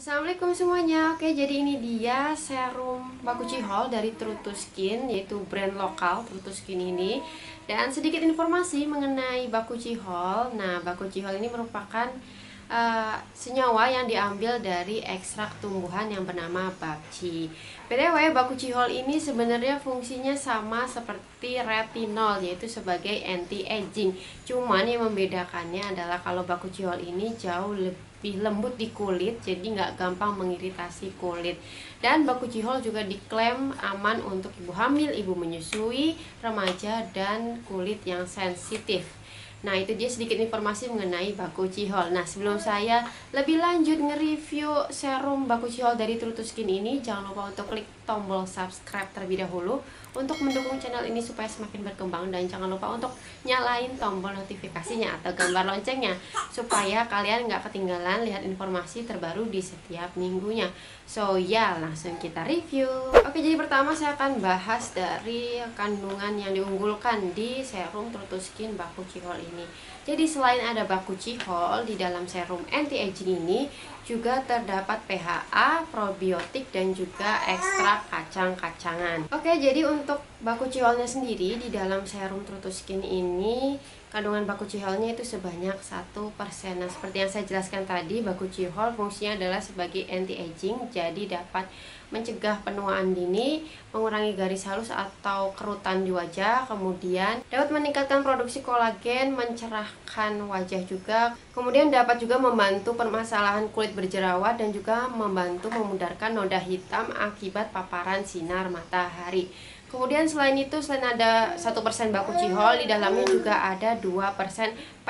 Assalamualaikum semuanya. Oke, jadi ini dia serum Baku Cihol dari True to Skin, yaitu brand lokal True to Skin ini. Dan sedikit informasi mengenai Baku Cihol. Nah, Baku Cihol ini merupakan senyawa yang diambil dari ekstrak tumbuhan yang bernama bakci. BTW, Baku Cihol ini sebenarnya fungsinya sama seperti retinol, yaitu sebagai anti-aging. Cuman yang membedakannya adalah kalau Baku Cihol ini jauh lebih lembut di kulit, jadi nggak gampang mengiritasi kulit. Dan Baku Cihol juga diklaim aman untuk ibu hamil, ibu menyusui, remaja, dan kulit yang sensitif. Nah, itu dia sedikit informasi mengenai Baku Cihol. Nah, sebelum saya lebih lanjut nge-review serum Baku Cihol dari True to Skin ini, jangan lupa untuk klik tombol subscribe terlebih dahulu untuk mendukung channel ini supaya semakin berkembang, dan jangan lupa untuk nyalain tombol notifikasinya atau gambar loncengnya supaya kalian nggak ketinggalan lihat informasi terbaru di setiap minggunya. So ya, langsung kita review. Oke, jadi pertama saya akan bahas dari kandungan yang diunggulkan di serum True to Skin Baku Cihol ini. Jadi selain ada Baku Cihol, di dalam serum anti-aging ini juga terdapat PHA, probiotik, dan juga ekstrak kacang-kacangan. Oke, jadi untuk Baku Ciholnya sendiri di dalam serum True to Skin ini, kandungan Baku Ciholnya itu sebanyak 1%. Nah, seperti yang saya jelaskan tadi, Baku Cihol fungsinya adalah sebagai anti-aging, jadi dapat mencegah penuaan dini, mengurangi garis halus atau kerutan di wajah, kemudian dapat meningkatkan produksi kolagen, mencerahkan wajah juga, kemudian dapat juga membantu permasalahan kulit berjerawat dan juga membantu memudarkan noda hitam akibat paparan sinar matahari. Kemudian selain itu, selain ada 1% Baku Cihol, di dalamnya juga ada 2%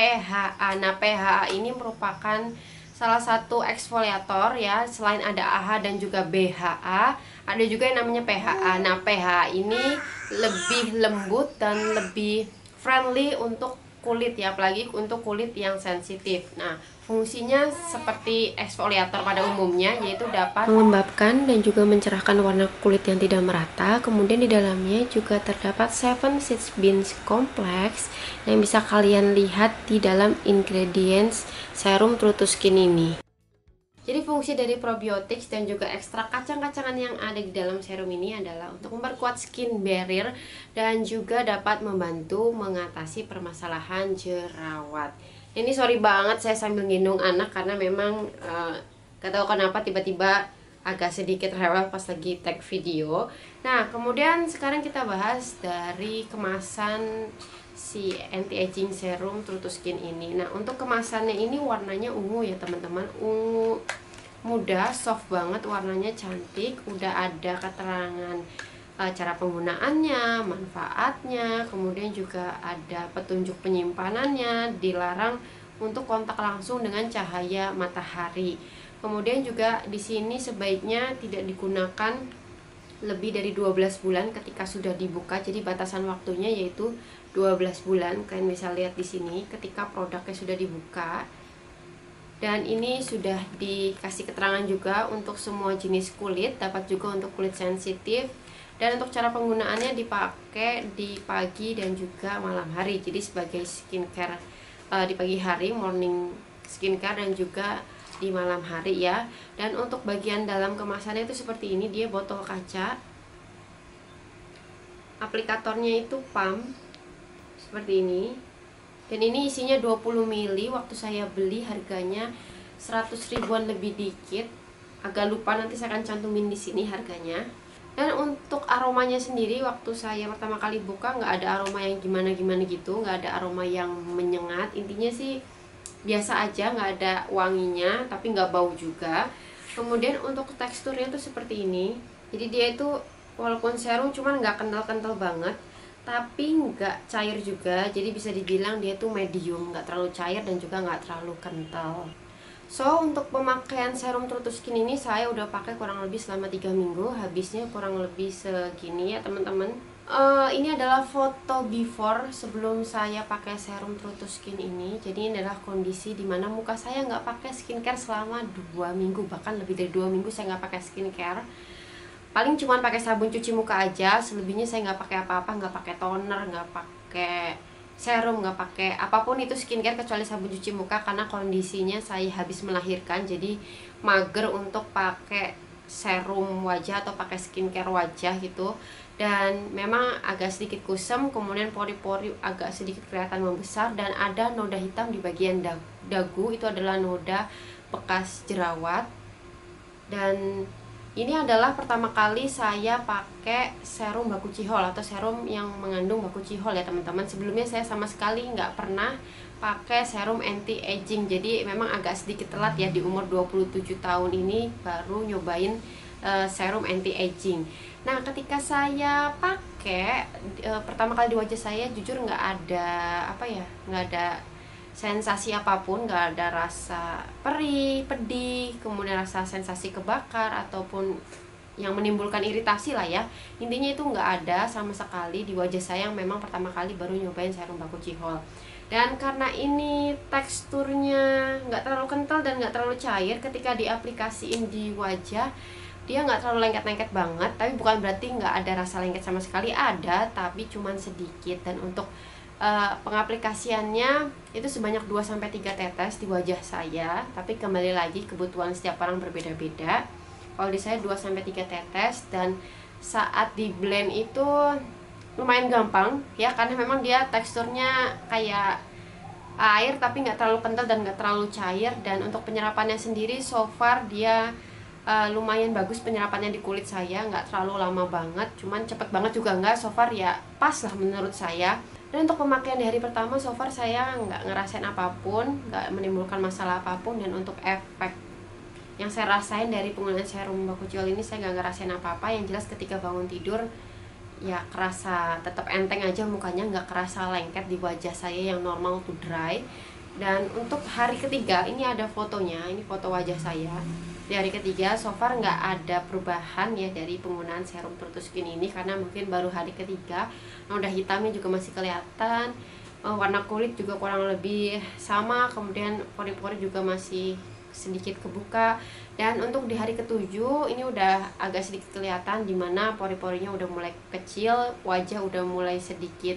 PHA. Nah, PHA ini merupakan salah satu eksfoliator ya. Selain ada AHA dan juga BHA, ada juga yang namanya PHA. Nah, PHA ini lebih lembut dan lebih friendly untuk kulit ya, apalagi untuk kulit yang sensitif. Nah, fungsinya seperti eksfoliator pada umumnya, yaitu dapat melembabkan dan juga mencerahkan warna kulit yang tidak merata. Kemudian di dalamnya juga terdapat 7 Six Beans Complex yang bisa kalian lihat di dalam ingredients serum True to Skin ini. Jadi fungsi dari probiotik dan juga ekstrak kacang-kacangan yang ada di dalam serum ini adalah untuk memperkuat skin barrier dan juga dapat membantu mengatasi permasalahan jerawat. Ini sorry banget saya sambil gendong anak karena memang gak tahu kenapa tiba-tiba agak sedikit rewel pas lagi tag video. Nah, kemudian sekarang kita bahas dari kemasan si anti-aging serum True to Skin ini. Nah, untuk kemasannya ini warnanya ungu ya teman-teman, ungu muda, soft banget, warnanya cantik. Udah ada keterangan cara penggunaannya, manfaatnya, kemudian juga ada petunjuk penyimpanannya, dilarang untuk kontak langsung dengan cahaya matahari. Kemudian juga di sini sebaiknya tidak digunakan lebih dari 12 bulan ketika sudah dibuka. Jadi batasan waktunya yaitu 12 bulan. Kalian bisa lihat di sini ketika produknya sudah dibuka. Dan ini sudah dikasih keterangan juga untuk semua jenis kulit, dapat juga untuk kulit sensitif. Dan untuk cara penggunaannya dipakai di pagi dan juga malam hari. Jadi sebagai skincare di pagi hari, morning skincare, dan juga di malam hari ya. Dan untuk bagian dalam kemasannya itu seperti ini, dia botol kaca. Aplikatornya itu pump seperti ini. Dan ini isinya 20 ml. Waktu saya beli harganya 100 ribuan lebih dikit. Agak lupa, nanti saya akan cantumin di sini harganya. Dan untuk aromanya sendiri, waktu saya pertama kali buka nggak ada aroma yang gimana-gimana gitu, nggak ada aroma yang menyengat. Intinya sih biasa aja, nggak ada wanginya, tapi nggak bau juga. Kemudian untuk teksturnya tuh seperti ini. Jadi dia itu walaupun serum cuman nggak kental-kental banget, tapi nggak cair juga. Jadi bisa dibilang dia tuh medium, nggak terlalu cair dan juga nggak terlalu kental. So, untuk pemakaian serum True to Skin ini saya udah pakai kurang lebih selama 3 minggu. Habisnya kurang lebih segini ya teman-teman. Ini adalah foto before sebelum saya pakai serum True to Skin ini. Jadi ini adalah kondisi dimana muka saya nggak pakai skincare selama 2 minggu. Bahkan lebih dari 2 minggu saya nggak pakai skincare. Paling cuma pakai sabun cuci muka aja. Selebihnya saya nggak pakai apa-apa, nggak pakai toner, nggak pakai serum, nggak pakai apapun itu skincare kecuali sabun cuci muka, karena kondisinya saya habis melahirkan. Jadi mager untuk pakai serum wajah atau pakai skincare wajah gitu. Dan memang agak sedikit kusam, kemudian pori-pori agak sedikit kelihatan membesar, dan ada noda hitam di bagian dagu. Itu adalah noda bekas jerawat. Dan ini adalah pertama kali saya pakai serum bakucihol atau serum yang mengandung bakucihol ya teman-teman. Sebelumnya saya sama sekali nggak pernah pakai serum anti aging. Jadi memang agak sedikit telat ya, di umur 27 tahun ini baru nyobain serum anti aging. Nah, ketika saya pakai pertama kali di wajah saya, jujur nggak ada nggak ada sensasi apapun, nggak ada rasa perih, pedih, kemudian rasa sensasi kebakar ataupun yang menimbulkan iritasi lah ya. Intinya itu nggak ada sama sekali di wajah saya yang memang pertama kali baru nyobain serum bakucihol. Dan karena ini teksturnya nggak terlalu kental dan nggak terlalu cair, ketika diaplikasiin di wajah dia nggak terlalu lengket-lengket banget, tapi bukan berarti nggak ada rasa lengket sama sekali, ada, tapi cuman sedikit. Dan untuk pengaplikasiannya itu sebanyak 2-3 tetes di wajah saya, tapi kembali lagi kebutuhan setiap orang berbeda-beda. Kalau di saya 2-3 tetes, dan saat di blend itu lumayan gampang ya, karena memang dia teksturnya kayak air tapi nggak terlalu kental dan nggak terlalu cair. Dan untuk penyerapannya sendiri so far dia lumayan bagus penyerapannya di kulit saya, nggak terlalu lama banget, cuman cepet banget juga nggak. So far ya pas lah menurut saya. Dan untuk pemakaian di hari pertama so far saya nggak ngerasain apapun, nggak menimbulkan masalah apapun. Dan untuk efek yang saya rasain dari penggunaan serum bakucihol ini, saya nggak ngerasain apa-apa. Yang jelas ketika bangun tidur ya kerasa tetap enteng aja mukanya, nggak kerasa lengket di wajah saya yang normal to dry. Dan untuk hari ketiga ini ada fotonya, ini foto wajah saya di hari ketiga. So far nggak ada perubahan ya dari penggunaan serum Trutus Skin ini, karena mungkin baru hari ketiga. Noda hitamnya juga masih kelihatan, warna kulit juga kurang lebih sama, kemudian pori-pori juga masih sedikit kebuka. Dan untuk di hari ketujuh ini udah agak sedikit kelihatan, dimana pori-porinya udah mulai kecil, wajah udah mulai sedikit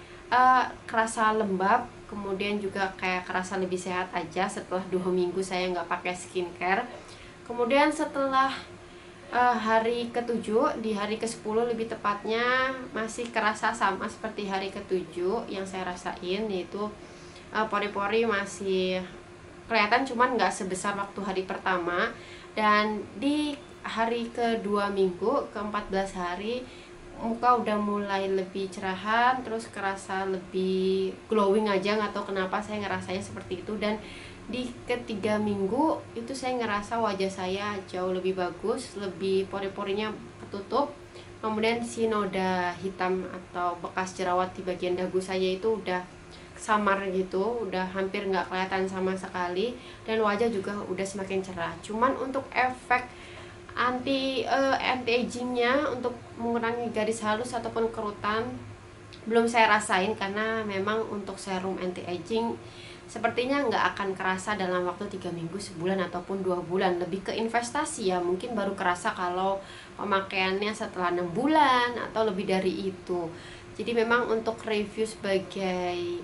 kerasa lembab, kemudian juga kayak kerasa lebih sehat aja setelah 2 minggu saya nggak pakai skincare. Kemudian setelah hari ke-7, di hari ke-10 lebih tepatnya, masih kerasa sama seperti hari ke-7 yang saya rasain, yaitu pori-pori masih kelihatan, cuman nggak sebesar waktu hari pertama. Dan di hari ke-2 minggu, ke-14 hari, muka udah mulai lebih cerahan, terus kerasa lebih glowing aja, nggak tahu kenapa saya ngerasanya seperti itu. Dan di ke-3 minggu itu saya ngerasa wajah saya jauh lebih bagus, lebih pori-porinya ketutup, kemudian si noda hitam atau bekas jerawat di bagian dagu saya itu udah samar gitu, udah hampir nggak kelihatan sama sekali, dan wajah juga udah semakin cerah. Cuman untuk efek anti agingnya, untuk mengurangi garis halus ataupun kerutan, belum saya rasain, karena memang untuk serum anti aging sepertinya nggak akan kerasa dalam waktu 3 minggu, sebulan ataupun 2 bulan. Lebih ke investasi ya, mungkin baru kerasa kalau pemakaiannya setelah 6 bulan atau lebih dari itu. Jadi memang untuk review sebagai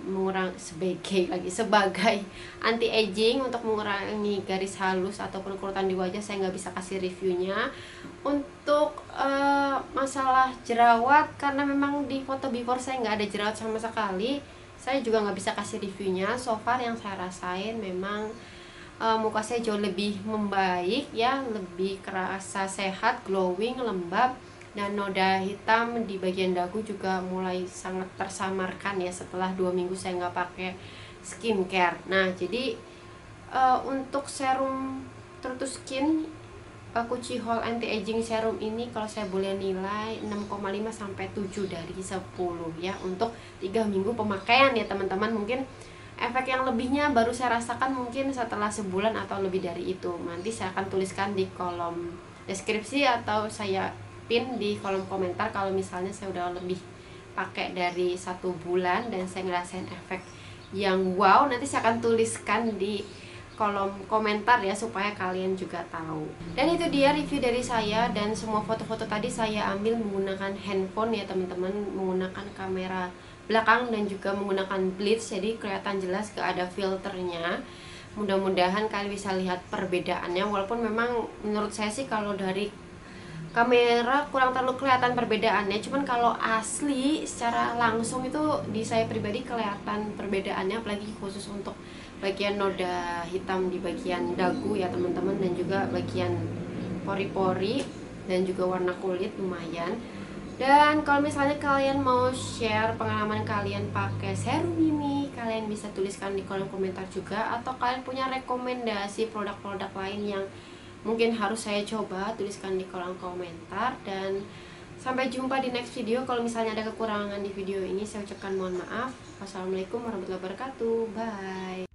anti aging untuk mengurangi garis halus ataupun kerutan di wajah, saya nggak bisa kasih reviewnya. Untuk masalah jerawat, karena memang di foto before saya nggak ada jerawat sama sekali, saya juga nggak bisa kasih reviewnya. So far yang saya rasain memang muka saya jauh lebih membaik ya, lebih kerasa sehat, glowing, lembab. Dan noda hitam di bagian dagu juga mulai sangat tersamarkan ya setelah 2 minggu saya nggak pakai skincare. Nah, jadi untuk serum Trutus Skin bakucihol anti aging serum ini, kalau saya boleh nilai 6,5 sampai 7 dari 10 ya untuk 3 minggu pemakaian ya teman-teman. Mungkin efek yang lebihnya baru saya rasakan mungkin setelah sebulan atau lebih dari itu. Nanti saya akan tuliskan di kolom deskripsi atau saya pin di kolom komentar kalau misalnya saya udah lebih pakai dari 1 bulan dan saya ngerasain efek yang wow. Nanti saya akan tuliskan di kolom komentar ya, supaya kalian juga tahu. Dan itu dia review dari saya, dan semua foto-foto tadi saya ambil menggunakan handphone ya teman-teman, menggunakan kamera belakang dan juga menggunakan blitz, jadi kelihatan jelas gak ada filternya. Mudah-mudahan kalian bisa lihat perbedaannya, walaupun memang menurut saya sih kalau dari kamera kurang terlalu kelihatan perbedaannya, cuman kalau asli secara langsung itu di saya pribadi kelihatan perbedaannya, apalagi khusus untuk bagian noda hitam di bagian dagu ya teman-teman, dan juga bagian pori-pori dan juga warna kulit lumayan. Dan kalau misalnya kalian mau share pengalaman kalian pakai serum ini, kalian bisa tuliskan di kolom komentar juga, atau kalian punya rekomendasi produk-produk lain yang mungkin harus saya coba, tuliskan di kolom komentar. Dan sampai jumpa di next video. Kalau misalnya ada kekurangan di video ini, saya ucapkan mohon maaf. Wassalamualaikum warahmatullahi wabarakatuh. Bye.